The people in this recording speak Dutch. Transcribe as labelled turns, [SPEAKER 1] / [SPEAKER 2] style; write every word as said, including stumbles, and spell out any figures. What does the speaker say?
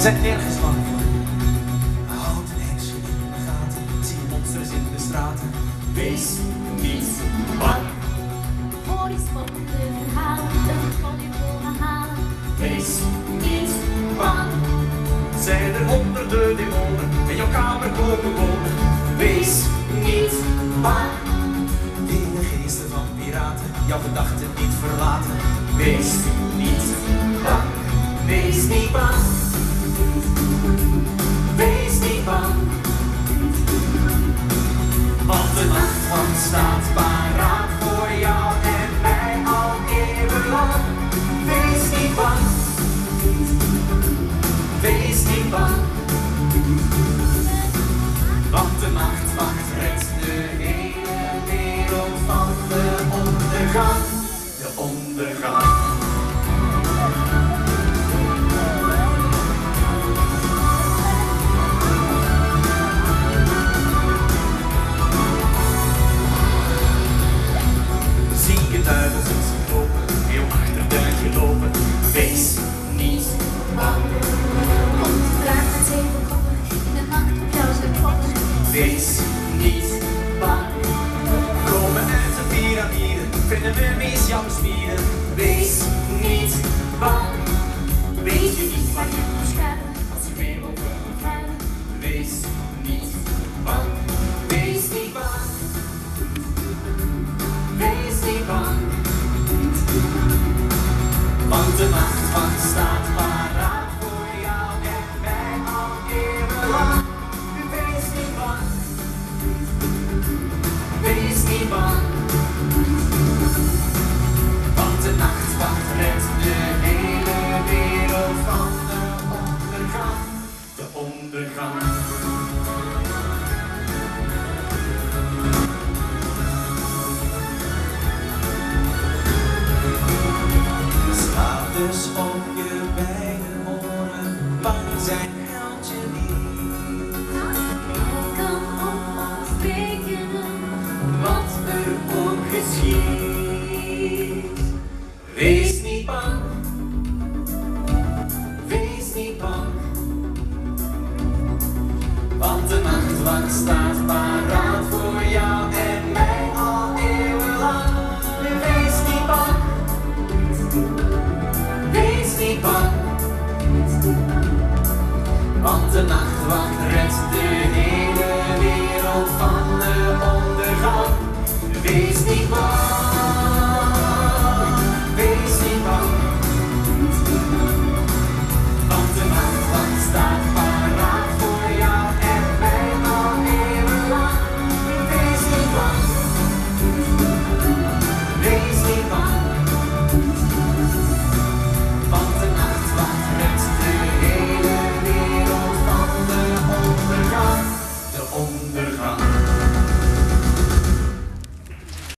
[SPEAKER 1] zijn nergens bang voor. Houten heksen in de gaten, zie monsters in de straten.
[SPEAKER 2] Wees niet bang.
[SPEAKER 3] Voor die spannende verhalen, een volleybal gaan halen.
[SPEAKER 2] Wees niet bang.
[SPEAKER 1] Zijn er honderden demonen in jouw kamer komen wonen.
[SPEAKER 2] Wees niet bang.
[SPEAKER 1] Wilde geesten van piraten, jouw gedachten niet verlaten.
[SPEAKER 2] Wees niet bang. Wees niet bang. Wees niet bang. Want de nachtwacht staat paraat voor jou en mij al eeuwenlang. Wees niet bang. Wees niet bang. Want de nachtwacht redt de hele wereld van de ondergang. De ondergang.
[SPEAKER 1] Zie je duivels in zijn lopen, heel achterduintje lopen.
[SPEAKER 2] Wees niet bang.
[SPEAKER 3] Want de draak met zeven koppen in de nacht op jou zijn kloppen.
[SPEAKER 2] Wees niet bang.
[SPEAKER 1] Komen uit de piramide, vinden we meest jouw spieren.
[SPEAKER 2] Wees niet bang. Weet je niet waar je moet
[SPEAKER 3] Beschermen als je weer op een veilig.
[SPEAKER 2] Wees niet bang. Wees niet bang. Wees niet bang. Want de nachtwacht staat paraat voor jou en mij al eeuwenlang. Wees niet bang. Wees niet bang. Want de nachtwacht redt de hele wereld van de ondergang. De ondergang.
[SPEAKER 1] Slaap dus op je beide oren, bang zijn helpt je niet.
[SPEAKER 3] Ik kan op ons rekenen.
[SPEAKER 2] Wat er ook geschiet. Wees niet bang. Wees niet bang. Want de nachtwacht staat paraat voor jou en mij al eeuwenlang. Wees niet bang. Wees niet bang. Want de nachtwacht redt de hele wereld van de ondergang. Wees niet bang.